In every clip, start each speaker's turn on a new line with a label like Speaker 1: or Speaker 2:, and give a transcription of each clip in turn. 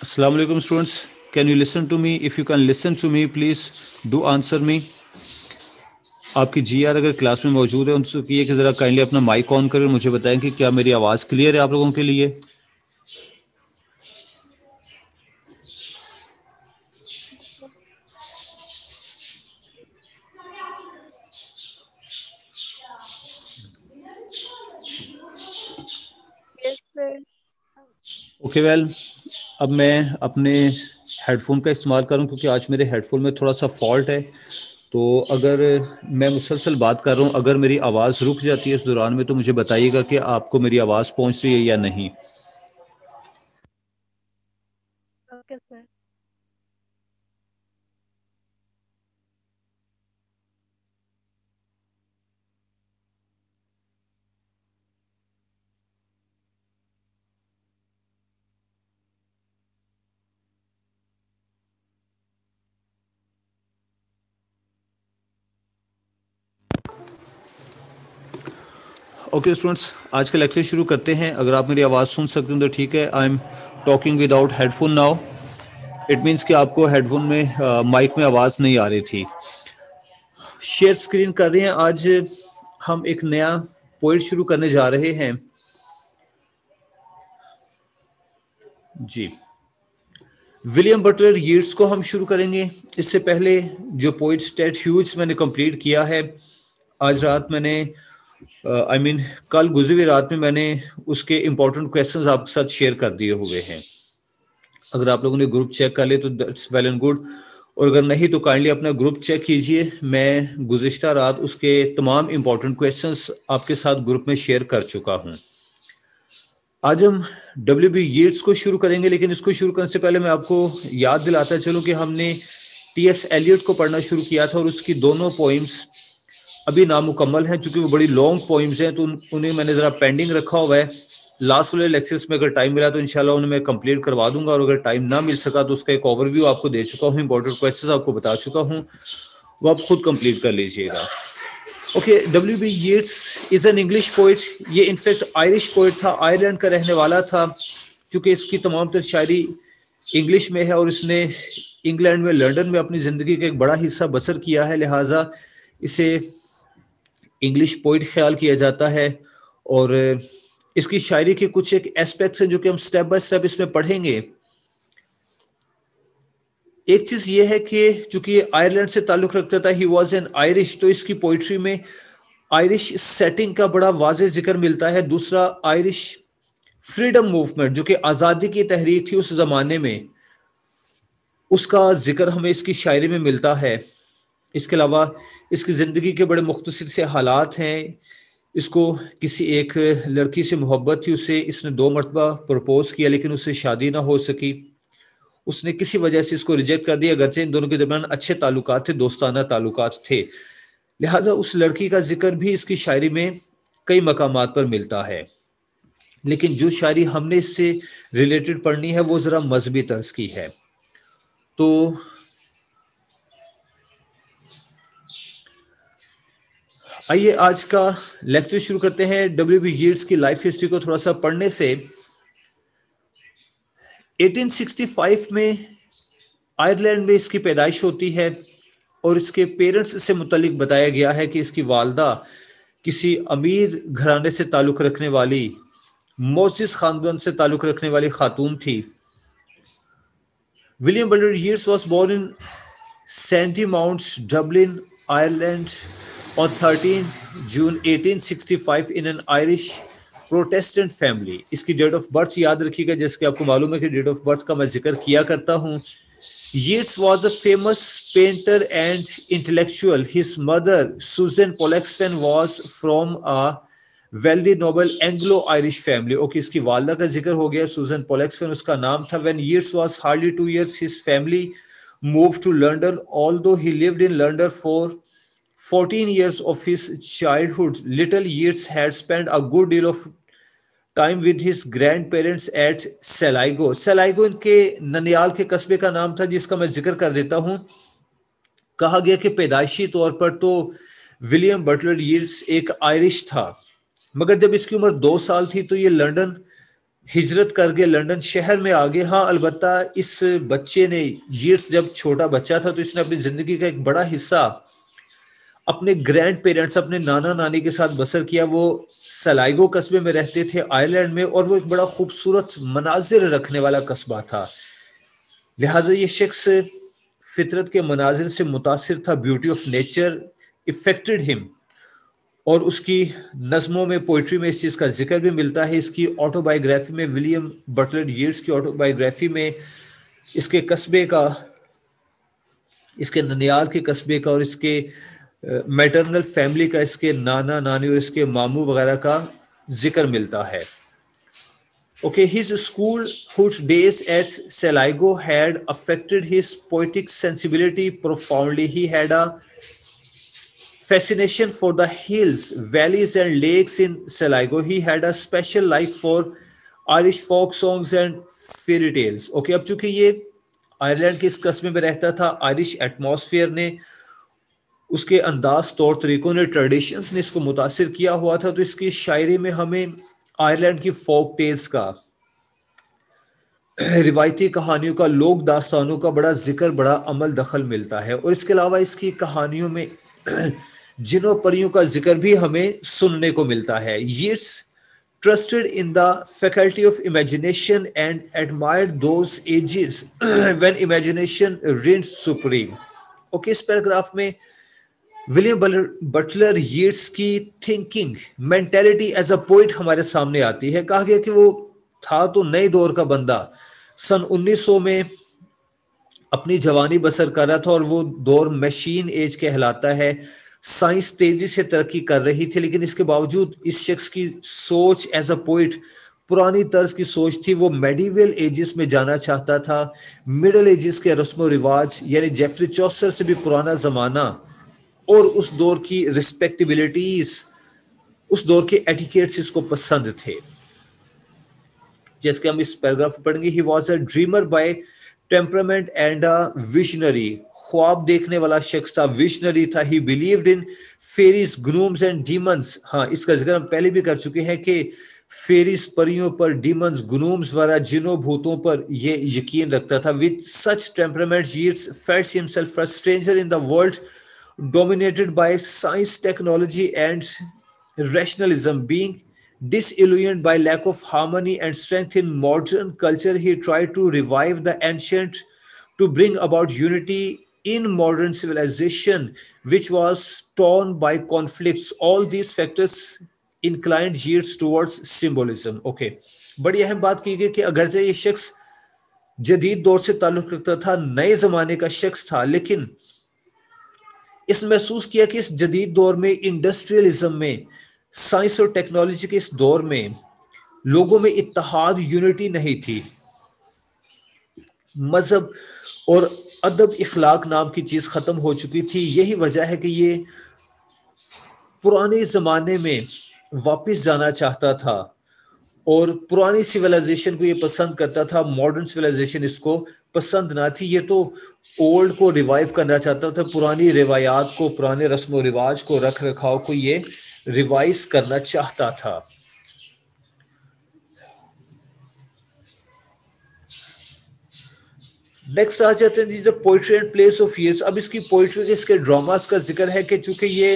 Speaker 1: Assalamu alaikum students. Can you listen to me? If you can listen to me, please do answer me. आपकी जीआर अगर class में मौजूद है उनसे कहिए कि ज़रा काइंडली अपना माइक ऑन करें और मुझे बताएं कि क्या मेरी आवाज़ क्लियर है आप लोगों के लिए.
Speaker 2: Yes, sir.
Speaker 1: ओके वेल, अब मैं अपने हेडफोन का इस्तेमाल करूं क्योंकि आज मेरे हेडफोन में थोड़ा सा फॉल्ट है. तो अगर मैं मुसलसल बात कर रहा हूं, अगर मेरी आवाज़ रुक जाती है इस दौरान में तो मुझे बताइएगा कि आपको मेरी आवाज़ पहुंच रही है या नहीं.
Speaker 2: Okay, sir.
Speaker 1: ओके स्टूडेंट्स, आज का लेक्चर शुरू करते हैं. अगर आप मेरी आवाज़ सुन सकते हो तो ठीक है. I am talking without headphone now. It means कि आपको हेडफोन में माइक में आवाज़ नहीं आ रही थी. शेयर स्क्रीन कर रहे हैं. आज हम एक नया पोइट शुरू करने जा रहे हैं. जी, विलियम बटलर यीट्स को हम शुरू करेंगे. इससे पहले जो पोइट टेड ह्यूज मैंने कंप्लीट किया है, आज रात मैंने कल गुजरी हुई रात में मैंने उसके इंपॉर्टेंट क्वेश्चंस आपके साथ शेयर कर दिए हुए हैं. अगर आप लोगों ने ग्रुप चेक कर लिया तो दैट्स वेल एंड गुड, और अगर नहीं तो काइंडली अपना ग्रुप चेक कीजिए. मैं गुज़िश्ता रात उसके तमाम इंपॉर्टेंट क्वेश्चंस आपके साथ ग्रुप में शेयर कर चुका हूं. आज हम W.B. यीट्स को शुरू करेंगे, लेकिन इसको शुरू करने से पहले मैं आपको याद दिलाता चलूं कि हमने T.S. एलियट को पढ़ना शुरू किया था और उसकी दोनों पोइम्स अभी नामुकम्मल हैं. चूंकि वो बड़ी लॉन्ग पोइम्स हैं तो उन्हें मैंने ज़रा पेंडिंग रखा हुआ है. लास्ट वाले लेक्चर्स में अगर टाइम मिला तो इंशाल्लाह उन्हें मैं कंप्लीट करवा दूंगा, और अगर टाइम ना मिल सका तो उसका एक ओवरव्यू आपको दे चुका हूँ, इंपॉर्टेंट क्वेश्चंस आपको बता चुका हूँ, वो आप खुद कंप्लीट कर लीजिएगा. Okay, W.B. Yeats is an English poet. ये इनफैक्ट आयरिश पोइट था, आयरलैंड का रहने वाला था. चूंकि इसकी तमाम तर शायरी इंग्लिश में है और इसने इंग्लैंड में, लंदन में अपनी ज़िंदगी का एक बड़ा हिस्सा बसर किया है, लिहाजा इसे इंग्लिश पोइट ख्याल किया जाता है. और इसकी शायरी के कुछ एक एस्पेक्ट्स हैं जो कि हम स्टेप बाय स्टेप इसमें पढ़ेंगे. एक चीज ये है कि चूंकि आयरलैंड से ताल्लुक रखता था, ही वॉज एन आयरिश, तो इसकी पोइट्री में आयरिश सेटिंग का बड़ा वाज़ेह जिक्र मिलता है. दूसरा, आयरिश फ्रीडम मूवमेंट जो कि आज़ादी की तहरीक थी उस जमाने में, उसका जिक्र हमें इसकी शायरी में मिलता है. इसके अलावा इसकी ज़िंदगी के बड़े मुख्तसर से हालात हैं. इसको किसी एक लड़की से मोहब्बत थी, उसे इसने 2 मरतबा प्रपोज किया लेकिन उससे शादी ना हो सकी. उसने किसी वजह से इसको रिजेक्ट कर दिया, अगरचे इन दोनों के दरमियान अच्छे ताल्लुकात थे, दोस्ताना ताल्लुकात थे. लिहाजा उस लड़की का जिक्र भी इसकी शायरी में कई मकामात पर मिलता है. लेकिन जो शायरी हमने इससे रिलेटेड पढ़नी है वो ज़रा मजहबी तर्ज की है. तो आइए आज का लेक्चर शुरू करते हैं. W.B. यीट्स की लाइफ हिस्ट्री को थोड़ा सा पढ़ने से. 1865 में आयरलैंड में इसकी पैदाइश होती है और इसके पेरेंट्स से मुतल्लिक बताया गया है कि इसकी वालदा किसी अमीर घराने से ताल्लुक रखने वाली, मोजिस खानदान से ताल्लुक रखने वाली खातून थी. William Butler Yeats was born in Sandymount, Dublin, Ireland on 13 June 1865 in an Irish Protestant family. इसकी डेट ऑफ बर्थ याद रखिएगा, जैसे कि आपको मालूम है कि डेट ऑफ बर्थ का मैं जिक्र किया करता हूँ. Yeats was a famous painter and intellectual. His mother, Susan Pollexfen, was from a wealthy noble Anglo-Irish family. Okay, इसकी वालदा का जिक्र हो गया, Susan Pollexfen उसका नाम था. When Yeats was hardly 2 years, his family moved to London. Although he lived in London for 14 years of his childhood, little Yeats had spent a good deal of time with his grandparents at Sligo. Sligo इनके ननियाल के कस्बे का नाम था, जिसका मैं जिक्र कर देता हूं. कहा गया कि पैदाइशी तौर पर तो विलियम बटलर यीट्स एक आयरिश था, मगर जब इसकी उम्र 2 साल थी तो ये लंदन ہجرت کر کے لندن شہر میں آ گئے. ہاں البتہ اس بچے نے ییٹس جب چھوٹا بچہ تھا تو اس نے اپنی زندگی کا ایک بڑا حصہ اپنے گرینڈ پیرنٹس اپنے نانا نانی کے ساتھ بسر کیا. وہ سلائگو قصبے میں رہتے تھے آئرلینڈ میں, اور وہ ایک بڑا خوبصورت مناظر رکھنے والا قصبہ تھا. لہٰذا یہ شخص فطرت کے مناظر سے متاثر تھا. بیوٹی آف نیچر افیکٹڈ ہم, اور اس کی نظموں میں پوئٹری میں اس چیز کا ذکر بھی ملتا ہے. اس کی آٹو بائیوگرافی میں ولیم بٹلر ییٹس کی آٹو بائیوگرافی میں اس کے قصبے کا, اس کے ننیال کے قصبے کا اور اس کے میٹرنل فیملی کا, اس کے نانا نانی اور اس کے ماموں وغیرہ کا ذکر ملتا ہے. Okay, his schoolhood days at Sligo had affected his poetic sensibility profoundly. He had a fascination for the hills, valleys, and lakes in Sligo. He had a special like for Irish folk songs and fairy tales. Okay, اب چونکہ یہ Ireland کے اس قصبے میں رہتا تھا, Irish atmosphere نے, اس کے انداز, طور طریقوں نے, ٹریڈیشنز نے اس کو متاثر کیا ہوا تھا. تو اس کی شاعری میں ہمیں آئرلینڈ کی فوک ٹیلز کا, روایتی کہانیوں کا, لوک داستانوں کا بڑا ذکر, بڑا عمل دخل ملتا ہے. اور اس کے علاوہ اس کی کہانیوں میں جنوں پریوں کا ذکر بھی ہمیں سننے کو ملتا ہے. Yeats trusted in the faculty of imagination and admired those ages when imagination reigned supreme. Okay, اس پیراگراف میں ولیم بٹلر ییٹس کی thinking, mentality as a poet ہمارے سامنے آتی ہے. کہا گیا کہ وہ تھا تو نئے دور کا بندہ, سن 1900 میں اپنی جوانی بسر کر رہا تھا, اور وہ دور مشین ایج کہلاتا ہے. سائنس تیزی سے ترقی کر رہی تھی, لیکن اس کے باوجود اس شخص کی سوچ ایز اے پوئٹ پرانی طرز کی سوچ تھی. وہ میڈیول ایجز میں جانا چاہتا تھا, مڈل ایجز کے رسم و رواج, یعنی جیفری چوسر سے بھی پرانا زمانہ, اور اس دور کی رسپیکٹیبلٹیز, اس دور کے ایٹیکیٹس اس کو پسند تھے. جیسے کہ ہم اس پیراگراف پڑھیں گے, he was a dreamer by temperament and a visionary. خواب دیکھنے والا شخص تھا, ویژنری تھا. He believed in fairies, gnomes and demons. ہاں, اس کا ذکر ہم پہلے بھی کر چکے ہیں کہ فیریز, پریوں پر, ڈیمنز, گنومز وغیرہ جنوں بھوتوں پر یہ یقین رکھتا تھا. With such temperament Yeats felt himself a stranger in the world dominated by science, technology, and rationalism. Being disillusioned by lack of harmony and strength in modern culture, he tried to revive the ancient, to bring about unity in modern civilization, which was torn by conflicts. All these factors inclined Yeats towards symbolism. Okay, بڑی اہم بات کی گئی کہ اگرچہ یہ شخص جدید دور سے تعلق رکھتا تھا, نئے زمانے کا شخص تھا, لیکن اس محسوس کیا کہ اس جدید دور میں, انڈسٹریلزم میں, سائنس اور ٹیکنالوجی کے اس دور میں لوگوں میں اتحاد, یونٹی نہیں تھی. مذہب اور ادب, اخلاق نام کی چیز ختم ہو چکی تھی. یہی وجہ ہے کہ یہ پرانے زمانے میں واپس جانا چاہتا تھا, اور پرانی سویلائزیشن کو یہ پسند کرتا تھا, ماڈرن سویلائزیشن اس کو پسند نہ تھی. یہ تو اولڈ کو ریوائیو کرنا چاہتا تھا, پرانی روایات کو, پرانے رسم و رواج کو, رکھ رکھاؤ کو یہ ریوائز کرنا چاہتا تھا. نیکسٹ آ جاتے ہیں the poetry and plays of Yeats. اب اس کی پوئٹری, اس کے ڈراماز کا ذکر ہے کہ چونکہ یہ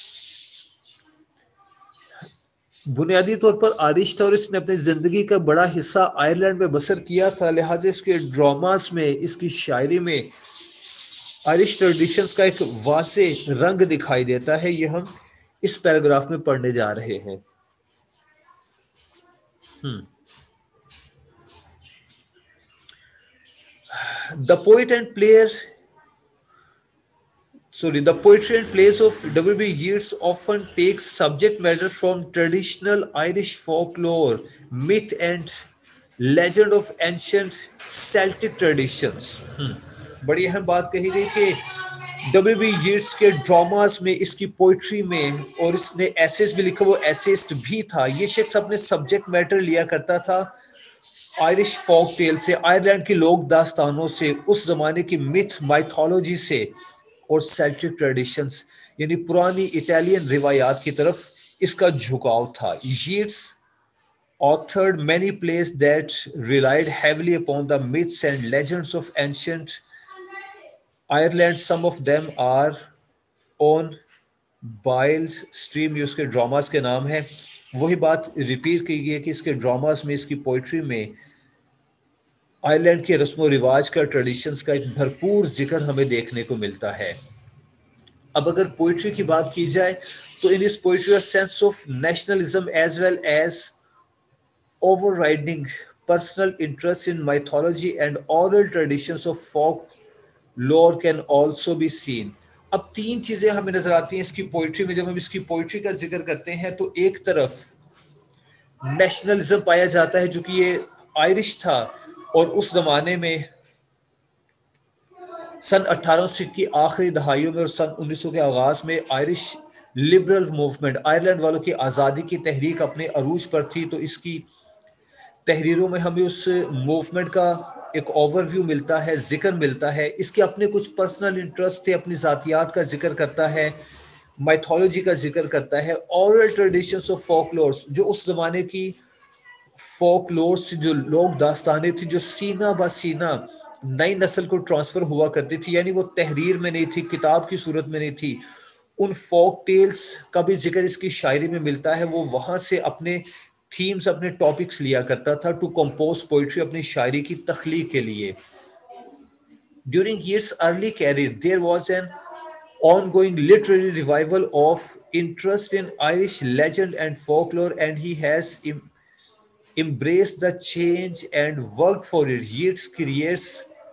Speaker 1: بنیادی طور پر آئرش تھا اور اس نے اپنی زندگی کا بڑا حصہ آئرلینڈ میں بسر کیا تھا, لہٰذا اس کے ڈراماز میں, اس کی شاعری میں آئرش ٹریڈیشنز کا ایک واضح رنگ دکھائی دیتا ہے. یہ ہم اس پیراگراف میں پڑھنے جا رہے ہیں. The poet and player The poetry and plays of W.B. Yeats often takes subject matter from traditional Irish folklore, myth, and legend of ancient Celtic traditions. بڑی اہم بات کہی گئی کہ W.B. Yeats کے ڈراماز میں, اس کی پوئٹری میں, اور اس نے ایسیز بھی لکھا, وہ ایسیسٹ بھی تھا. یہ شخص اپنے سبجیکٹ میٹر لیا کرتا تھا آئرش فوک ٹیل سے, آئرلینڈ کی لوک داستانوں سے, اس زمانے کی میتھ مائتھولوجی سے, اور سیلٹک ٹریڈیشنز یعنی پرانی اٹالین روایات کی طرف اس کا جھکاؤ تھا. Yeats authored many plays that relied heavily upon the myths and legends of ancient Ireland. Some of them are on biles stream, ये उसके ड्रामास के नाम है. वही बात रिपीट की गई है कि इसके ड्रामास में, इसकी पोइट्री में आयरलैंड के रस्म व रिवाज का, ट्रेडिशंस का एक भरपूर जिक्र हमें देखने को मिलता है. अब अगर पोइट्री की बात की जाए तो इन इस poetry a sense of nationalism as well as overriding personal interest in mythology and oral traditions of folk lore can also be seen. अब तीन चीजें हमें नजर आती हैं इसकी पोइट्री में. जब हम इसकी पोइट्री का जिक्र करते हैं तो एक तरफ नेशनलिज्म पाया जाता है, जो कि ये आयरिश था, और उस जमाने में सन 1800 की आखिरी दहाइयों में और सन 1900 के आगाज में आयरिश लिबरल मूवमेंट, आयरलैंड वालों की आज़ादी की तहरीक अपने अरूज पर थी. तो इसकी तहरीरों में हमें उस मूवमेंट का एक ओवरव्यू मिलता है, जिक्र मिलता है. इसके अपने कुछ पर्सनल इंटरेस्ट थे, अपनी ज़ातियात का जिक्र करता है, माइथोलॉजी का जिक्र करता है, ओरल ट्रेडिशंस ऑफ फोकलोर्स, जो उस ज़माने की फोकलोर्स, जो लोक दास्तानें थी, जो सीना बा सीना नई नस्ल को ट्रांसफ़र हुआ करती थी, यानी वो तहरीर में नहीं थी, किताब की सूरत में नहीं थी. उन फोक टेल्स का भी जिक्र इसकी शायरी में मिलता है. वो वहाँ से अपने थीम्स, अपने टॉपिक्स लिया करता था टू कंपोज पोइट्री, अपनी शायरी की तख्लीक के लिए. During years early career there was an ongoing literary revival of interest in Irish legend and folklore, and he has embraced the change and worked for it. Yeats creates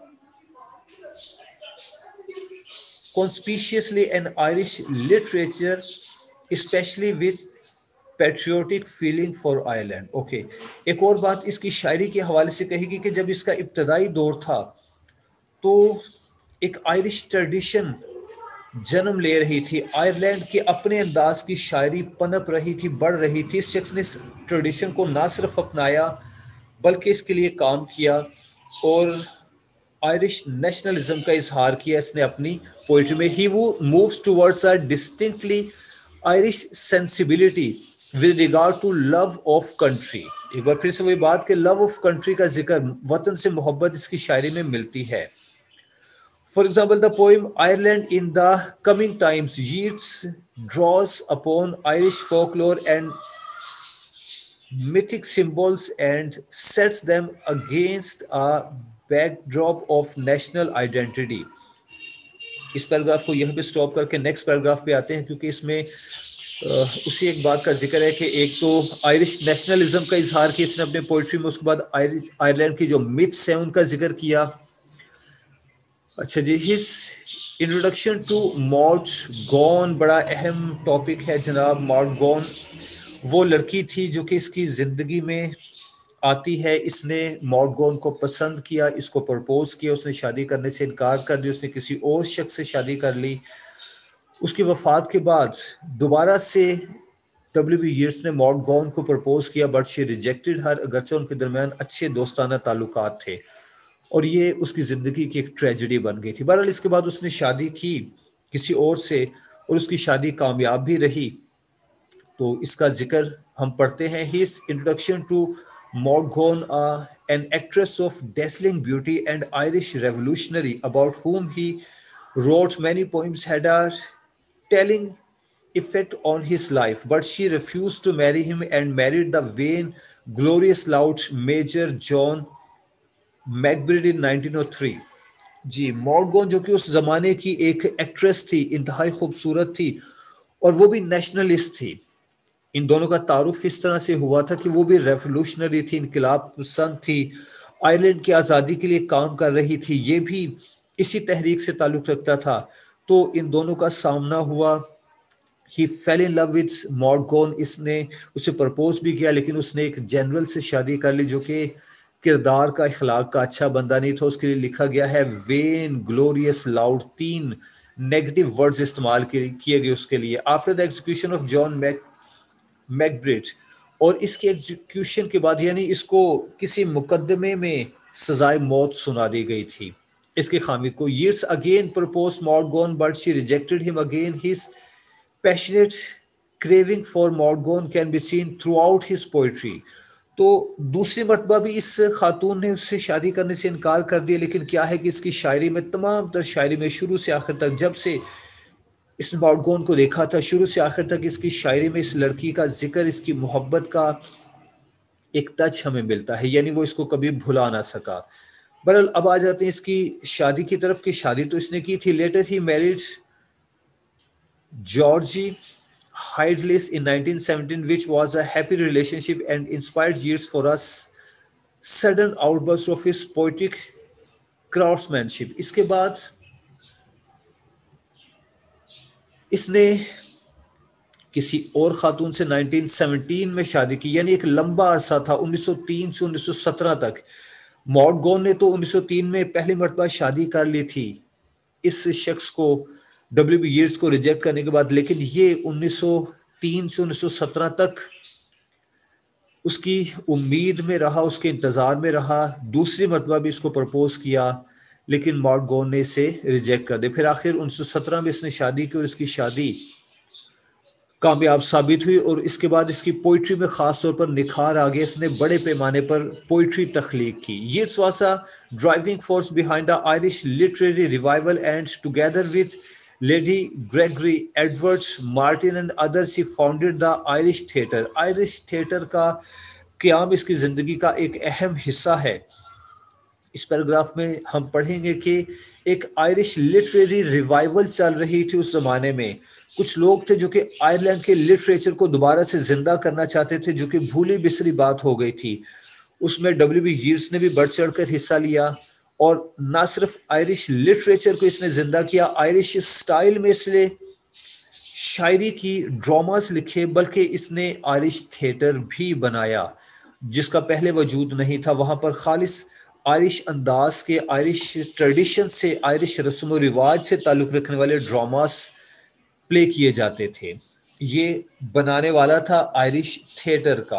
Speaker 1: conspicuously an Irish literature, especially with patriotic feeling for Ireland. Okay, एक और बात इसकी शायरी के हवाले से कहेगी कि जब इसका इब्तदाई दौर था तो एक आयरिश ट्रेडिशन जन्म ले रही थी. आयरलैंड के अपने अंदाज की शायरी पनप रही थी, बढ़ रही थी. इस शख्स ने इस ट्रेडिशन को ना सिर्फ अपनाया बल्कि इसके लिए काम किया और आयरिश नेशनलिज्म का इजहार किया इसने अपनी पोइट्री में. ही वो moves towards a distinctly Irish sensibility with regard to love of country. एक बार फिर से वही बात कि लव ऑफ कंट्री का जिक्र, वतन से मोहब्बत इसकी शायरी में मिलती है. For example, the poem Ireland in the Coming Times, Yeats draws upon Irish folklore and mythic symbols and sets them against a backdrop of national identity. इस पैराग्राफ को यहीं पे स्टॉप करके नेक्स्ट पैराग्राफ पे आते हैं, क्योंकि इसमें उसी एक बात का जिक्र है कि एक तो आयरिश नेशनलिज्म का इजहार किया इसने अपने पोइट्री में, उसके बाद आयरलैंड की जो मिथ्स हैं उनका जिक्र किया. अच्छा जी, his introduction to Maud Gonne बड़ा अहम टॉपिक है जनाब. मॉड गॉन वो लड़की थी जो कि इसकी ज़िंदगी में आती है. इसने मॉड गॉन को पसंद किया, इसको प्रपोज किया, उसने शादी करने से इनकार कर दिया, उसने किसी और शख्स से शादी कर ली. उसकी वफ़ात के बाद दोबारा से W.B. यीट्स ने मॉड गॉन को प्रपोज किया, बट शी रिजेक्टेड हर, अगरचे उनके दरमियान अच्छे दोस्ताना ताल्लुकात थे और ये उसकी ज़िंदगी की एक ट्रेजेडी बन गई थी. बहरहाल इसके बाद उसने शादी की किसी और से और उसकी शादी कामयाब भी रही. तो इसका जिक्र हम पढ़ते हैं. His introduction to Maud Gonne, an actress of dazzling beauty and Irish revolutionary about whom he wrote many poems, had a telling effect on his life, but she refused to marry him and married the vain, glorious lout Major John MacBride in 1903. जी, Maud Gonne जो कि उस जमाने की एक actress थी, इंतहाई खूबसूरत थी और वो भी नेशनलिस्ट थी. इन दोनों का तारुफ इस तरह से हुआ था कि वो भी रेवोल्यूशनरी थी, इनकलाब पसंद थी, आयरलैंड की आज़ादी के लिए काम कर रही थी, ये भी इसी तहरीक से ताल्लुक़ रखता था. तो इन दोनों का सामना हुआ. He fell in love with Maud Gonne, इसने उसे प्रपोज भी किया लेकिन उसने एक जनरल से शादी कर ली जो कि किरदार का, इखलाक का अच्छा बंदा नहीं था. उसके लिए लिखा गया है vain, glorious, loud, 3 negative words इस्तेमाल किए गए उसके लिए. After the execution of John MacBride, और इसके एग्जीक्यूशन के बाद यानी इसको किसी मुकदमे में सजाए मौत सुना दी गई थी इसके खामिद को. Yeats again propose Maud Gonne but she rejected him again. His passionate craving for Mord Gone can be seen throughout his poetry. تو دوسری مرتبہ بھی اس خاتون نے اس سے شادی کرنے سے انکار کر دیا، لیکن کیا ہے کہ اس کی شاعری میں، تمام تر شاعری میں، شروع سے آخر تک، جب سے اس نے ماؤنٹ گون کو دیکھا تھا، شروع سے آخر تک اس کی شاعری میں اس لڑکی کا ذکر، اس کی محبت کا ایک ٹچ ہمیں ملتا ہے، یعنی وہ اس کو کبھی بھلا نہ سکا۔ بہرحال اب آ جاتے ہیں اس کی شادی کی طرف، کہ شادی تو اس نے کی تھی۔ Later he married Georgie Hyde Lees in 1917, which was a happy relationship and inspired years for us sudden outburst of his poetic craftsmanship۔ اس کے بعد اس نے کسی اور خاتون سے 1917 میں شادی کی، یعنی ایک لمبا عرصہ تھا، 1903 سے 1917 تک۔ ماؤنٹ گون نے تو 1903 میں پہلی مرتبہ شادی کر لی تھی اس شخص کو، ڈبلیو بی یئرس کو ریجیکٹ کرنے کے بعد، لیکن یہ 1903 سے 1917 تک اس کی امید میں رہا، اس کے انتظار میں رہا، دوسری مرتبہ بھی اس کو پرپوز کیا، لیکن ماؤنٹ گون نے اسے ریجیکٹ کر دیا۔ پھر آخر 1917 میں اس نے شادی کی، اور اس کی شادی کامیاب ثابت ہوئی، اور اس کے بعد اس کی پوئٹری میں خاص طور پر نکھار آ گیا۔ اس نے بڑے پیمانے پر پوئٹری تخلیق کی۔ Yeats was a driving force behind the Irish literary revival, and together with Lady Gregory, Edward Martin and others, he founded the Irish Theatre۔ Irish theatre کا قیام اس کی زندگی کا ایک اہم حصہ ہے۔ اس پیراگراف میں ہم پڑھیں گے کہ ایک آئرش لٹریری ریوائول چل رہی تھی اس زمانے میں۔ کچھ لوگ تھے جو کہ آئرلینڈ کے لٹریچر کو دوبارہ سے زندہ کرنا چاہتے تھے، جو کہ بھولی بسری بات ہو گئی تھی۔ اس میں ڈبلیو بی یئرس نے بھی بڑھ چڑھ کر حصہ لیا، اور نہ صرف آئرش لٹریچر کو اس نے زندہ کیا، آئرش سٹائل میں اس نے شاعری کی، ڈراماز لکھے، بلکہ اس نے آئرش تھیٹر بھی بنایا جس کا پہلے وجود نہیں تھا۔ وہاں پر خالص آئرش انداز کے، آئرش ٹریڈیشن سے، آئرش رسم و رواج سے تعلق رکھنے والے ڈراماز پلے کیے جاتے تھے۔ یہ بنانے والا تھا آئرش تھیٹر کا،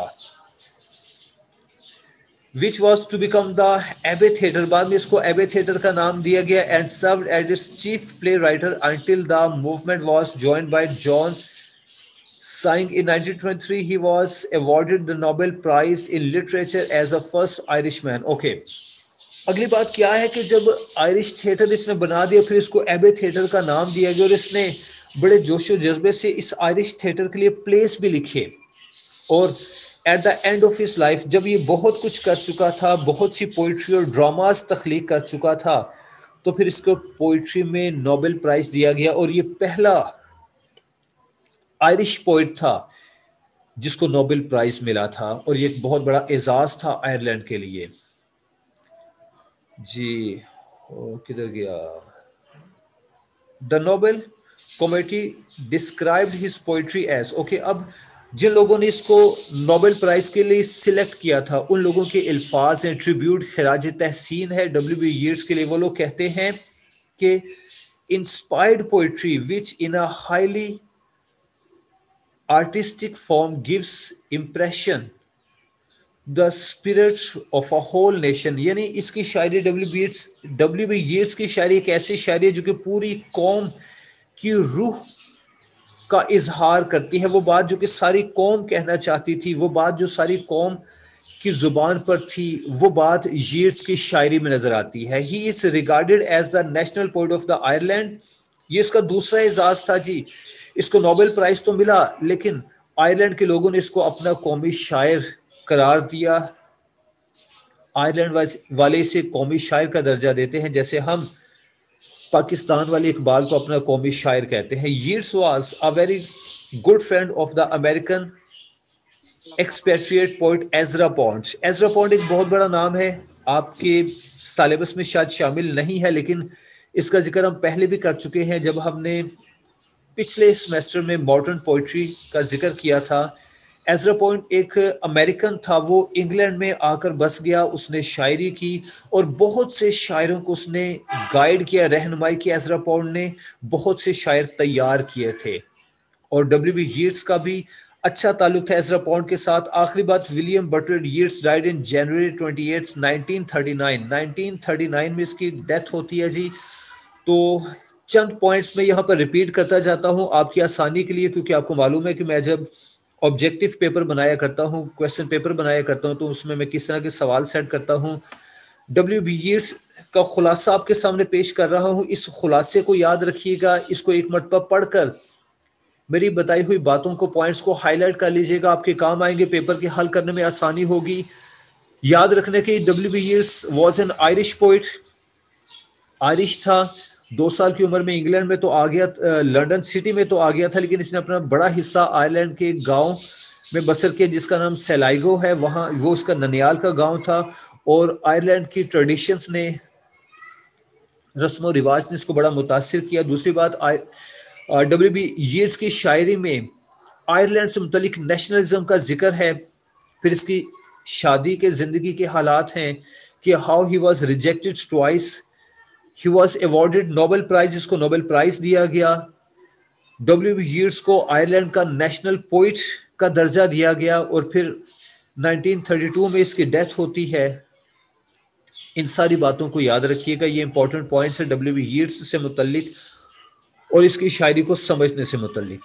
Speaker 1: which was to become the Abbey Theatre۔ بعد میں اس کو ایبے تھیٹر کا نام دیا گیا، and served as its chief playwright until the movement was joined by John Synge in 1923۔ he was awarded the Nobel Prize in Literature as the first Irishman۔ okay، اگلی بات کیا ہے کہ جب آئرش تھیٹر اس نے بنا دیا، پھر اس کو ایبے تھیٹر کا نام دیا گیا، اور اس نے بڑے جوش و جذبے سے اس آئرش تھیٹر کے لیے پلیس بھی لکھے۔ اور at the end of his life, جب یہ بہت کچھ کر چکا تھا، بہت سی پوئٹری اور ڈراماز تخلیق کر چکا تھا، تو پھر اس کو پوئٹری میں نوبل پرائز دیا گیا، اور یہ پہلا آئرش پوئٹ تھا جس کو نوبل پرائز ملا تھا، اور یہ ایک بہت بڑا اعزاز تھا آئرلینڈ کے لیے۔ جی کدھر گیا؟ The Nobel Committee described his poetry as۔ okay، اب جن لوگوں نے اس کو نوبل پرائز کے لیے سلیکٹ کیا تھا، ان لوگوں کے الفاظ ہیں، ٹریبیوٹ، خراج تحسین ہے ڈبلیو بی یئرس کے لیے۔ وہ لوگ کہتے ہیں کہ inspired poetry which in a highly artistic form gives impression the spirit of a whole nation۔ یعنی اس کی شاعری، ڈبلیو بی یئرس کی شاعری ایک ایسی شاعری ہے جو کہ پوری قوم کی روح کا اظہار کرتی ہے۔ وہ بات جو کہ ساری قوم کہنا چاہتی تھی، وہ بات جو ساری قوم کی زبان پر تھی، وہ بات یئرس کی شاعری میں نظر آتی ہے۔ He is regarded as the national poet of the Ireland۔ یہ اس کا دوسرا اعزاز تھا جی۔ اس کو نوبل پرائز تو ملا، لیکن آئرلینڈ کے لوگوں نے اس کو اپنا قومی شاعر قرار دیا۔ آئرلینڈ والے اسے قومی شاعر کا درجہ دیتے ہیں، جیسے ہم پاکستان والے اقبال کو اپنا قومی شاعر کہتے ہیں۔ Yeats was a very good friend of the American expatriate poet Ezra Pound۔ Ezra Pound ایک بہت بڑا نام ہے، آپ کے سلیبس میں شاید شامل نہیں ہے، لیکن اس کا ذکر ہم پہلے بھی کر چکے ہیں جب ہم نے پچھلے سیمیسٹر میں ماڈرن پوئٹری کا ذکر کیا تھا۔ ایزرا پوائنٹ ایک امریکن تھا، وہ انگلینڈ میں آ کر بس گیا، اس نے شاعری کی اور بہت سے شاعروں کو اس نے گائیڈ کیا، رہنمائی کی۔ ایزرا پوائنٹ نے بہت سے شاعر تیار کیے تھے، اور ڈبلیو بی یئرس کا بھی اچھا تعلق تھا ایزرا پوائنٹ کے ساتھ۔ آخری بات، William Butler Yeats died in January 28 1939 میں اس کی ڈیتھ ہوتی ہے جی۔ تو چند پوائنٹس میں یہاں پر ریپیٹ کرتا جاتا ہوں آپ کی آسانی کے لیے، کیونکہ آپ کو معلوم ہے کہ میں جب ऑब्जेक्टिव पेपर बनाया करता हूँ, क्वेश्चन पेपर बनाया करता हूँ, तो उसमें मैं किस तरह के सवाल सेट करता हूँ। WB यीट्स का खुलासा आपके सामने पेश कर रहा हूँ। इस खुलासे को याद रखिएगा, इसको एक मरतबा पढ़कर मेरी बताई हुई बातों को, पॉइंट्स को हाईलाइट कर लीजिएगा, आपके काम आएंगे, पेपर के हल करने में आसानी होगी। याद रखने के WB Yeats was an Irish poet, Irish था, 2 साल की उम्र में इंग्लैंड में तो आ गया, लंदन सिटी में तो आ गया था, लेकिन इसने अपना बड़ा हिस्सा आयरलैंड के गांव में बसर किया जिसका नाम सेलाइगो है, वहाँ वो उसका ननियाल का गांव था। और आयरलैंड की ट्रेडिशंस ने, रस्म रिवाज ने इसको बड़ा मुतासिर किया। दूसरी बात, WB यीट्स की शायरी में आयरलैंड से मुतलिक नेशनलिज्म का जिक्र है। फिर इसकी शादी के ज़िंदगी के हालात हैं कि how he was rejected twice, he was awarded Nobel prize, इसको नोबेल प्राइज दिया गया। WB यीट्स को आयरलैंड का नेशनल पोइट का दर्जा दिया गया और फिर 1932 में इसकी डेथ होती है। इन सारी बातों को याद रखिएगा, ये इंपॉर्टेंट पॉइंट्स है WB यीट्स से मुतल्लिक और इसकी शायरी को समझने से मुतल्लिक।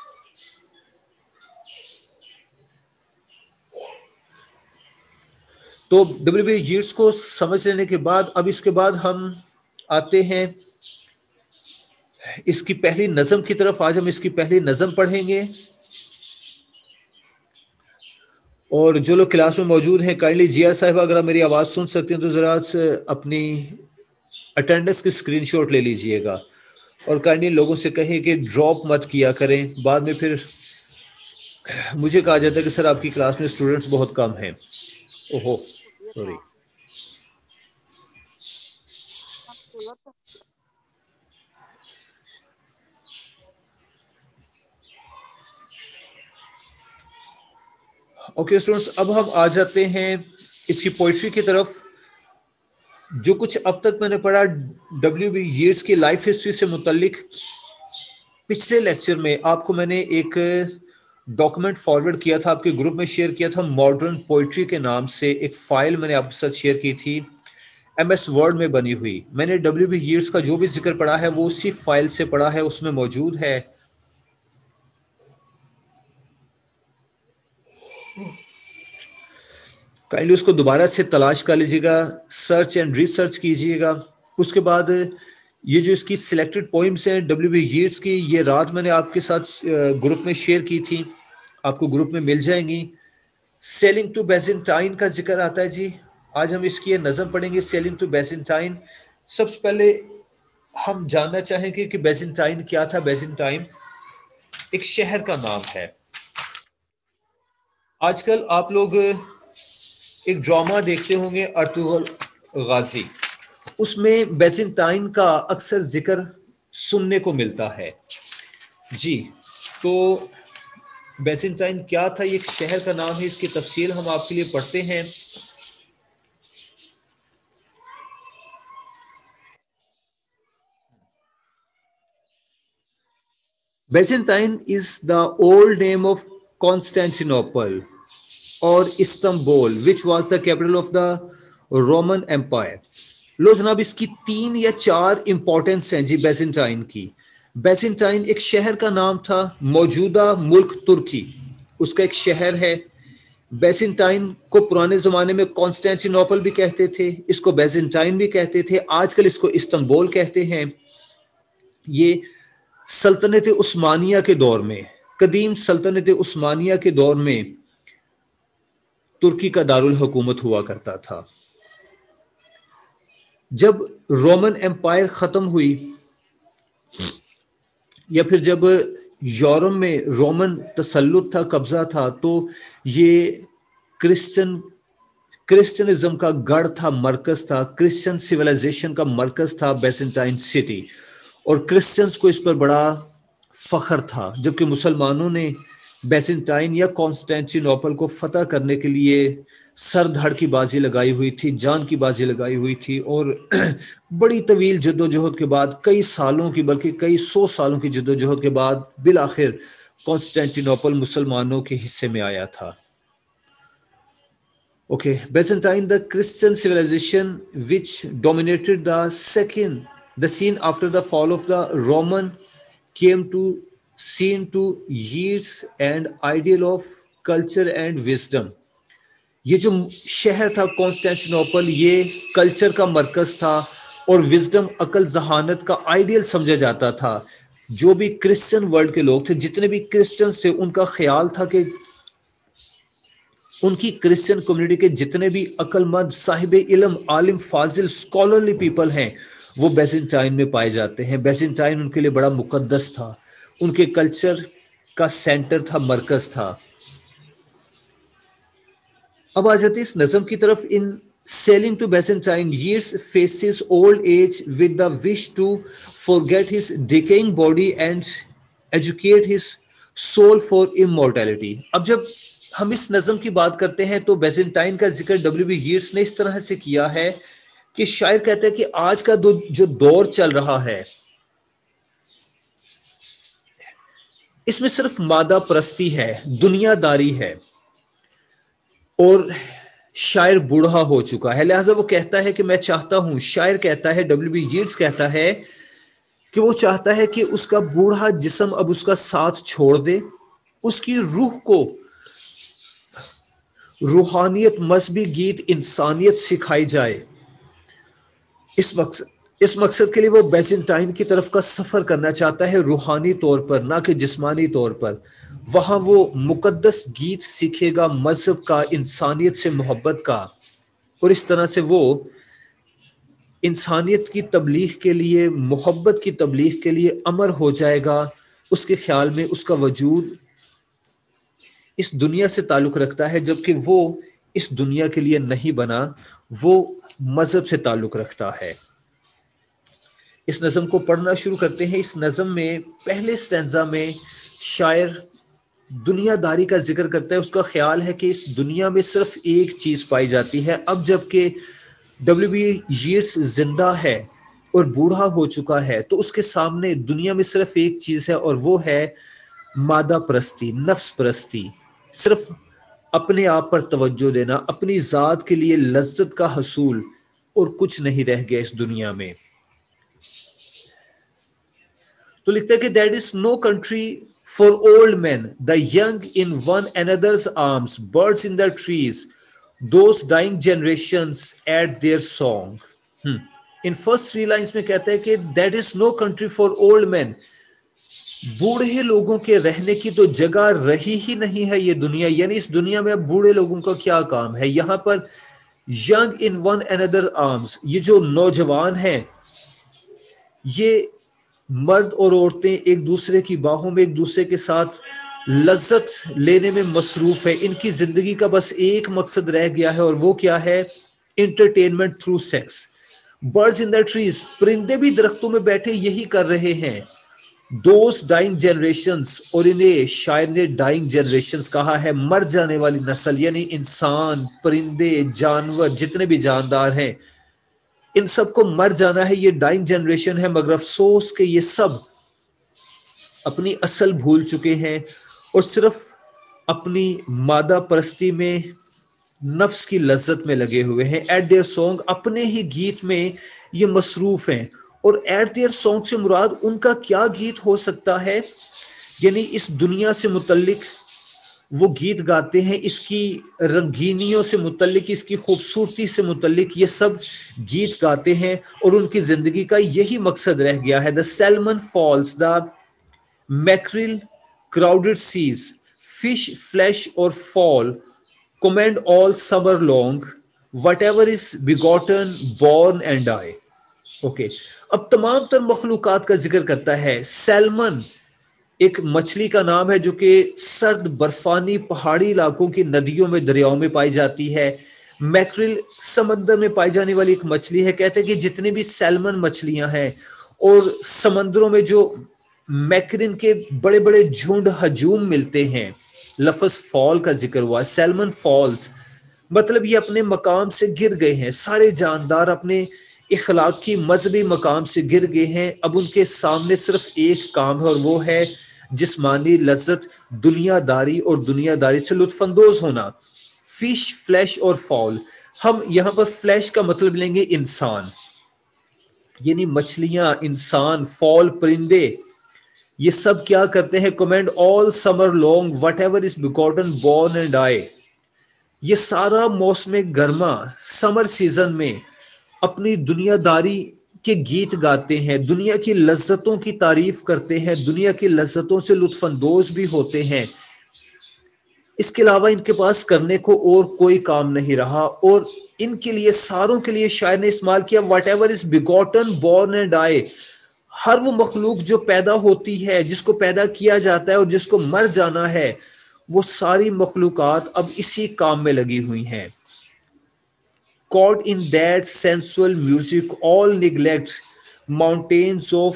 Speaker 1: तो WB यीट्स को समझ लेने के बाद अब इसके बाद हम आते हैं इसकी पहली नज़म की तरफ। आज हम इसकी पहली नज़म पढ़ेंगे और जो लोग क्लास में मौजूद हैं, काइंडली जिया साहिबा अगर आप मेरी आवाज़ सुन सकते हैं तो ज़रा अपनी अटेंडेंस की स्क्रीनशॉट ले लीजिएगा और काइंडली लोगों से कहें कि ड्रॉप मत किया करें, बाद में फिर मुझे कहा जाता है कि सर आपकी क्लास में स्टूडेंट्स बहुत कम हैं। ओहो सॉरी। ओके स्टूडेंट्स, अब हम आ जाते हैं इसकी पोइट्री की तरफ। जो कुछ अब तक मैंने पढ़ा WB यीट्स की लाइफ हिस्ट्री से मुतल्लिक, पिछले लेक्चर में आपको मैंने एक डॉक्यूमेंट फॉरवर्ड किया था, आपके ग्रुप में शेयर किया था, मॉडर्न पोइट्री के नाम से एक फाइल मैंने आपके साथ शेयर की थी, MS वर्ड में बनी हुई। मैंने WB यीट्स का जो भी जिक्र पढ़ा है वो उसी फाइल से पढ़ा है, उसमें मौजूद है। काइंडली उसको दोबारा से तलाश कर लीजिएगा, सर्च एंड रिसर्च कीजिएगा। उसके बाद ये जो इसकी सिलेक्टेड पोइम्स हैं WB यीट्स की, ये रात मैंने आपके साथ ग्रुप में शेयर की थी, आपको ग्रुप में मिल जाएंगी। सेलिंग टू बेजेंटाइन का जिक्र आता है जी। आज हम इसकी नज़म पढ़ेंगे, सेलिंग टू बेजेंटाइन। सबसे पहले हम जानना चाहेंगे कि बेजेंटाइन क्या था। बेजेंटाइन एक शहर का नाम है। आजकल आप लोग एक ड्रामा देखते होंगे अर्तुगरुल गाजी, उसमें बेजेंटाइन का अक्सर जिक्र सुनने को मिलता है जी। तो बेजेंटाइन क्या था, ये एक शहर का नाम है, इसकी तफसील हम आपके लिए पढ़ते हैं। Byzantine is the old name of Constantinople और Istanbul which was the capital of the Roman Empire. लो जनाब, इसकी 3 या 4 इंपॉर्टेंस हैं जी बेजेंटाइन की। बेजेंटाइन एक शहर का नाम था, मौजूदा मुल्क तुर्की उसका एक शहर है। बेजेंटाइन को पुराने ज़माने में कॉन्स्टेंटिनोपल भी कहते थे, इसको बेजेंटाइन भी कहते थे, आजकल इसको इस्तांबुल कहते हैं। ये सल्तनत उस्मानिया के दौर में, कदीम सल्तनत उस्मानिया के दौर में तुर्की का दारुल हुकूमत हुआ करता था। जब रोमन एम्पायर ख़त्म हुई या फिर जब यूरोप में रोमन तसल्लुत था, कब्जा था, तो ये क्रिश्चियनिज्म का गढ़ था, मरकज था, क्रिश्चियन सिविलाइजेशन का मरकज था बेजेंटाइन सिटी, और क्रिश्चियंस को इस पर बड़ा फख्र था। जबकि मुसलमानों ने बेजेंटाइन या कॉन्स्टेंटिनोपल को फतह करने के लिए सर धड़ की बाजी लगाई हुई थी, जान की बाजी लगाई हुई थी, और बड़ी तवील जद्दोजहद के बाद, कई सालों की बल्कि कई 100 सालों की जद्दोजहद के बाद बिल आखिर कॉन्स्टेंटिनोपल मुसलमानों के हिस्से में आया था। Okay, Byzantine the Christian civilization which dominated the scene after the fall of the Roman came to seen to years and ideal of culture and wisdom. یہ جو شہر تھا کانسٹینٹینوپل یہ کلچر کا مرکز تھا اور وزڈم عقل ذہانت کا آئیڈیل سمجھا جاتا تھا. جو بھی کرسچن ورلڈ کے لوگ تھے جتنے بھی کرسچنز تھے ان کا خیال تھا کہ ان کی کرسچن کمیونٹی کے جتنے بھی عقل مند صاحب علم عالم فاضل اسکالرلی پیپل ہیں وہ بیزنٹائن میں پائے جاتے ہیں. بیزنٹائن ان کے لیے بڑا مقدس تھا, ان کے کلچر کا سینٹر تھا, مرکز تھا. اب آ جاتے اس نظم کی طرف. ان sailing to Byzantine, years faces old age with the wish to forget his decaying body and educate his soul for immortality. اب جب ہم اس نظم کی بات کرتے ہیں تو بیزنٹائن کا ذکر ڈبلیو بی ییٹس نے اس طرح سے کیا ہے کہ شاعر کہتا ہے کہ آج کا جو دور چل رہا ہے اس میں صرف مادہ پرستی ہے, دنیا داری ہے, اور شاعر بوڑھا ہو چکا ہے. لہٰذا وہ کہتا ہے کہ میں چاہتا ہوں, شاعر کہتا ہے, ڈبلیو بی ییٹس کہتا ہے کہ وہ چاہتا ہے کہ اس کا بوڑھا جسم اب اس کا ساتھ چھوڑ دے, اس کی روح کو روحانیت, مذہبی گیت, انسانیت سکھائی جائے. اس مقصد کے لیے وہ بیزنٹائن کی طرف کا سفر کرنا چاہتا ہے, روحانی طور پر نہ کہ جسمانی طور پر. وہاں وہ مقدس گیت سیکھے گا, مذہب کا, انسانیت سے محبت کا, اور اس طرح سے وہ انسانیت کی تبلیغ کے لیے, محبت کی تبلیغ کے لیے امر ہو جائے گا. اس کے خیال میں اس کا وجود اس دنیا سے تعلق رکھتا ہے, جبکہ وہ اس دنیا کے لیے نہیں بنا, وہ مذہب سے تعلق رکھتا ہے. اس نظم کو پڑھنا شروع کرتے ہیں. اس نظم میں پہلے سٹینزا میں شاعر دنیا داری کا ذکر کرتا ہے. اس کا خیال ہے کہ اس دنیا میں صرف ایک چیز پائی جاتی ہے. اب جب کہ ڈبلیو بی ییٹس زندہ ہے اور بوڑھا ہو چکا ہے تو اس کے سامنے دنیا میں صرف ایک چیز ہے, اور وہ ہے مادہ پرستی, نفس پرستی, صرف اپنے آپ پر توجہ دینا, اپنی ذات کے لیے لذت کا حصول, اور کچھ نہیں رہ گیا اس دنیا میں. تو لکھتا ہے کہ that is no country for old men, the young in one another's arms, birds in the trees, those dying generations add their song. In first 3 lines میں کہتا ہے کہ that is no country for old men, بوڑھے لوگوں کے رہنے کی تو جگہ رہی ہی نہیں ہے یہ دنیا. یعنی اس دنیا میں اب بوڑھے لوگوں کا کیا کام ہے. یہاں پر young in one another arms, یہ جو نوجوان ہیں یہ مرد اور عورتیں ایک دوسرے کی باہوں میں ایک دوسرے کے ساتھ لذت لینے میں مصروف ہے. ان کی زندگی کا بس ایک مقصد رہ گیا ہے, اور وہ کیا ہے؟ Entertainment through sex. Birds in the trees, پرندے بھی درختوں میں بیٹھے یہی کر رہے ہیں. دوز ڈائنگ جنریشنز, اور انہیں شاعر نے ڈائنگ جنریشنز کہا ہے, مر جانے والی نسل, یعنی انسان, پرندے, جانور, جتنے بھی جاندار ہیں ان سب کو مر جانا ہے. یہ ڈائنگ جنریشن ہے, مگر افسوس کہ یہ سب اپنی اصل بھول چکے ہیں اور صرف اپنی مادہ پرستی میں, نفس کی لذت میں لگے ہوئے ہیں. ایٹ دیئر سانگ, اپنے ہی گیت میں یہ مصروف ہیں. اور ایٹ دیئر سانگ سے مراد ان کا کیا گیت ہو سکتا ہے؟ یعنی اس دنیا سے متعلق وہ گیت گاتے ہیں, اس کی رنگینیوں سے متعلق, اس کی خوبصورتی سے متعلق یہ سب گیت گاتے ہیں, اور ان کی زندگی کا یہی مقصد رہ گیا ہے. The salmon falls, the mackerel crowded seas, fish flesh اور fowl, command all summer long, whatever is begotten, born and die. Okay, اب تمام تر مخلوقات کا ذکر کرتا ہے. سیلمن ایک مچھلی کا نام ہے جو کہ سرد برفانی پہاڑی علاقوں کی ندیوں میں, دریاؤں میں پائی جاتی ہے. میکریل سمندر میں پائی جانے والی ایک مچھلی ہے. کہتے ہیں کہ جتنی بھی سیلمن مچھلیاں ہیں اور سمندروں میں جو میکرین کے بڑے بڑے جھنڈ ہجوم ملتے ہیں, لفظ فال کا ذکر ہوا, سیلمن فالز, مطلب یہ اپنے مقام سے گر گئے ہیں. سارے جاندار اپنے اخلاقی مذہبی مقام سے گر گئے ہیں. اب ان کے سامنے صرف ایک کام ہے, اور وہ ہے جسمانی لذت, دنیا داری, اور دنیا داری سے لطف اندوز ہونا. فش فلیش اور فال, ہم یہاں پر فلیش کا مطلب لیں گے انسان, یعنی مچھلیاں, انسان, فال پرندے, یہ سب کیا کرتے ہیں؟ Commend all summer long whatever is begotten born and die. یہ سارا موسم گرما سمر سیزن میں اپنی دنیا داری کے گیت گاتے ہیں، دنیا کی لذتوں کی تعریف کرتے ہیں، دنیا کی لذتوں سے لطف اندوز بھی ہوتے ہیں. اس کے علاوہ ان کے پاس کرنے کو اور کوئی کام نہیں رہا، اور ان کے لیے ساروں کے لیے شاعر نے استعمال کیا whatever is begotten born and die. ہر وہ مخلوق جو پیدا ہوتی ہے، جس کو پیدا کیا جاتا ہے اور جس کو مر جانا ہے، وہ ساری مخلوقات اب اسی کام میں لگی ہوئی ہیں. Caught in that sensual music, all neglect mountains of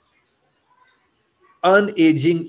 Speaker 1: unaging,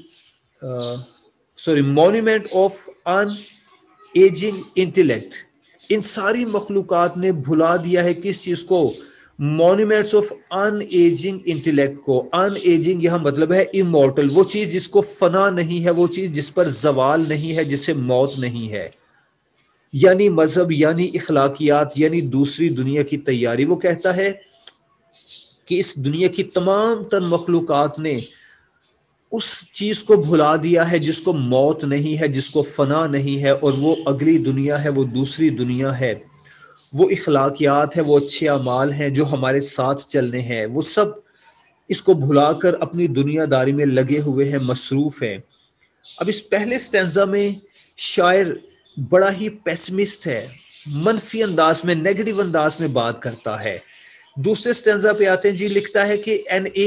Speaker 1: monument of unaging intellect. ان ساری مخلوقات نے بھلا دیا ہے کس چیز کو؟ Monuments of unageing intellect کو. ان ایجنگ یہاں مطلب ہے امورٹل، وہ چیز جس کو فنا نہیں ہے، وہ چیز جس پر زوال نہیں ہے، جسے موت نہیں ہے. یعنی مذہب، یعنی اخلاقیات، یعنی دوسری دنیا کی تیاری. وہ کہتا ہے کہ اس دنیا کی تمام تر مخلوقات نے اس چیز کو بھلا دیا ہے جس کو موت نہیں ہے، جس کو فنا نہیں ہے، اور وہ اگلی دنیا ہے، وہ دوسری دنیا ہے، وہ اخلاقیات ہے، وہ اچھے اعمال ہیں جو ہمارے ساتھ چلنے ہیں. وہ سب اس کو بھلا کر اپنی دنیا داری میں لگے ہوئے ہیں، مصروف ہیں. اب اس پہلے سٹینزا میں شاعر بڑا ہی پیسمسٹ ہے، منفی انداز میں، نیگیٹو انداز میں بات کرتا ہے. دوسرے سٹینزا پہ آتے ہیں جی. لکھتا ہے کہ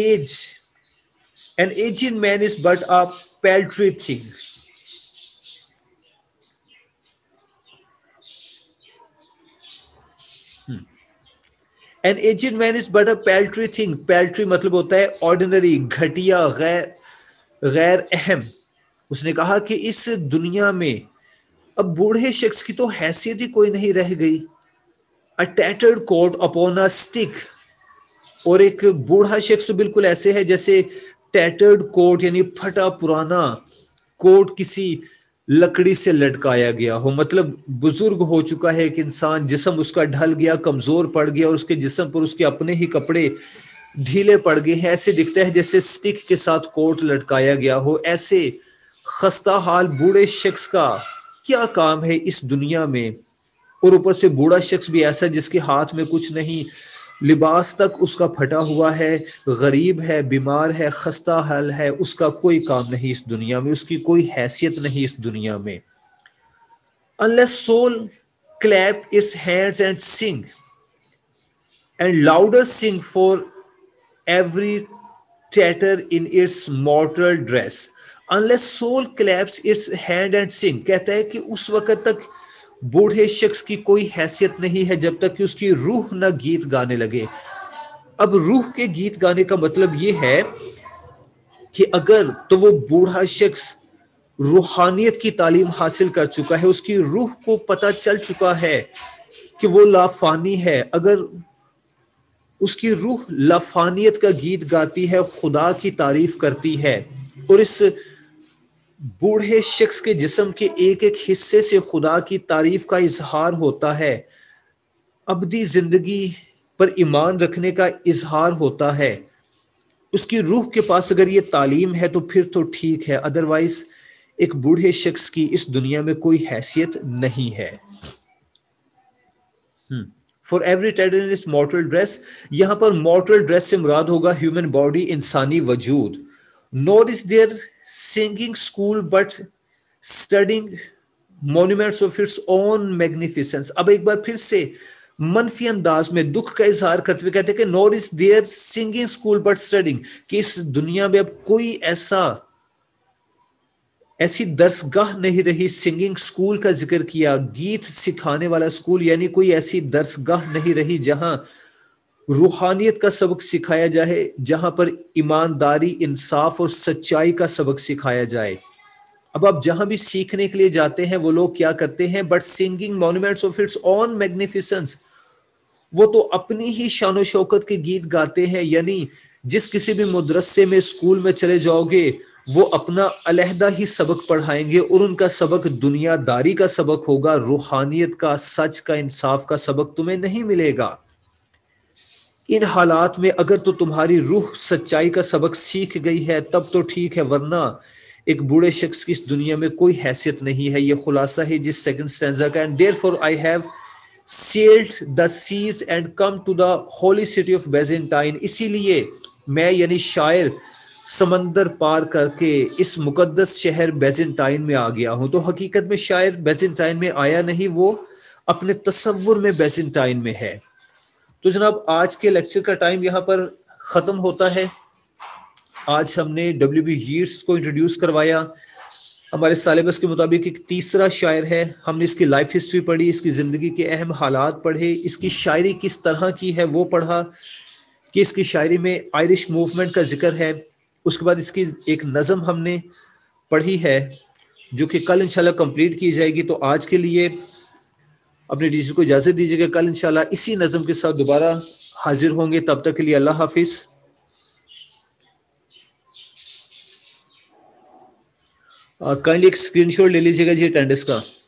Speaker 1: an aged man is but a paltry thing. An aged man is but a paltry thing. Paltry مطلب ہوتا ہے ordinary، گھٹیا، غیر اہم. اس نے کہا کہ اس دنیا میں اب بوڑھے شخص کی تو حیثیت ہی کوئی نہیں رہ گئی. A tattered coat upon a stick. اور ایک بوڑھا شخص بالکل ایسے ہے جیسے ٹیٹرڈ کوٹ، یعنی پھٹا پرانا کوٹ کسی لکڑی سے لٹکایا گیا ہو. مطلب بزرگ ہو چکا ہے ایک انسان، جسم اس کا ڈھل گیا، کمزور پڑ گیا، اور اس کے جسم پر اس کے اپنے ہی کپڑے ڈھیلے پڑ گئے ہیں. ایسے دکھتا ہے جیسے سٹک کے ساتھ کوٹ لٹکایا گیا ہو. ایسے خستہ حال بوڑھے شخص کا کیا کام ہے اس دنیا میں؟ اور اوپر سے بوڑھا شخص بھی ایسا جس کے ہاتھ میں کچھ نہیں، لباس تک اس کا پھٹا ہوا ہے، غریب ہے، بیمار ہے، خستہ حال ہے. اس کا کوئی کام نہیں اس دنیا میں، اس کی کوئی حیثیت نہیں اس دنیا میں. Unless soul clap its hands and sing, and louder sing for every tatter in its mortal dress. Unless soul claps its hand and sing. کہتا ہے کہ اس وقت تک بوڑھے شخص کی کوئی حیثیت نہیں ہے جب تک کہ اس کی روح نہ گیت گانے لگے. اب روح کے گیت گانے کا مطلب یہ ہے کہ اگر تو وہ بوڑھا شخص روحانیت کی تعلیم حاصل کر چکا ہے، اس کی روح کو پتہ چل چکا ہے کہ وہ لافانی ہے، اگر اس کی روح لافانیت کا گیت گاتی ہے، خدا کی تعریف کرتی ہے، اور اس بوڑھے شخص کے جسم کے ایک ایک حصے سے خدا کی تعریف کا اظہار ہوتا ہے، ابدی زندگی پر ایمان رکھنے کا اظہار ہوتا ہے، اس کی روح کے پاس اگر یہ تعلیم ہے تو پھر تو ٹھیک ہے. ادروائز ایک بوڑھے شخص کی اس دنیا میں کوئی حیثیت نہیں ہے. For every tatter in mortal dress, یہاں پر مورٹل ڈریس سے مراد ہوگا ہیومن باڈی، انسانی وجود. Nor is there singing school but studying monuments of its own magnificence. اب ایک بار پھر سے منفی انداز میں دکھ کا اظہار کرتے ہوئے کہتے ہیں کہ nor is there singing school but studying, کہ اس دنیا میں اب کوئی ایسی درسگاہ نہیں رہی. سنگنگ اسکول کا ذکر کیا، گیت سکھانے والا اسکول، یعنی کوئی ایسی درسگاہ نہیں رہی جہاں روحانیت کا سبق سکھایا جائے، جہاں پر ایمانداری، انصاف اور سچائی کا سبق سکھایا جائے. اب آپ جہاں بھی سیکھنے کے لیے جاتے ہیں وہ لوگ کیا کرتے ہیں؟ But singing monuments of its own magnificence, وہ تو اپنی ہی شان و شوکت کے گیت گاتے ہیں. یعنی جس کسی بھی مدرسے میں، اسکول میں چلے جاؤ گے، وہ اپنا علیحدہ ہی سبق پڑھائیں گے، اور ان کا سبق دنیا داری کا سبق ہوگا، روحانیت کا، سچ کا، انصاف کا سبق تمہیں نہیں ملے گا. ان حالات میں اگر تو تمہاری روح سچائی کا سبق سیکھ گئی ہے تب تو ٹھیک ہے، ورنہ ایک بوڑھے شخص کی اس دنیا میں کوئی حیثیت نہیں ہے۔ یہ خلاصہ ہے جس سیکنڈ سٹینزا کا۔ And therefore I have sailed the seas and come to the holy city of Byzantine۔ اسی لیے میں یعنی شاعر سمندر پار کر کے اس مقدس شہر بیزنٹائن میں آ گیا ہوں۔ تو حقیقت میں شاعر بیزنٹائن میں آیا نہیں، وہ اپنے تصور میں بیزنٹائن میں ہے۔ تو جناب آج کے لیکچر کا ٹائم یہاں پر ختم ہوتا ہے۔ آج ہم نے ڈبلیو بی ییٹس کو انٹروڈیوس کروایا، ہمارے سلیبس کے مطابق ایک تیسرا شاعر ہے۔ ہم نے اس کی لائف ہسٹری پڑھی، اس کی زندگی کے اہم حالات پڑھے، اس کی شاعری کس طرح کی ہے وہ پڑھا کہ اس کی شاعری میں آئرش موومنٹ کا ذکر ہے۔ اس کے بعد اس کی ایک نظم ہم نے پڑھی ہے جو کہ کل انشاءاللہ کمپلیٹ کی جائے گی۔ تو آج کے لیے اپنے ٹیچر کو اجازت دیجیے گا، کل انشاءاللہ اسی نظم کے ساتھ دوبارہ حاضر ہوں گے۔ تب تک کے لیے اللہ حافظ۔ کائنڈلی ایک اسکرین شاٹ لے لیجیے گا جی اٹینڈنس کا۔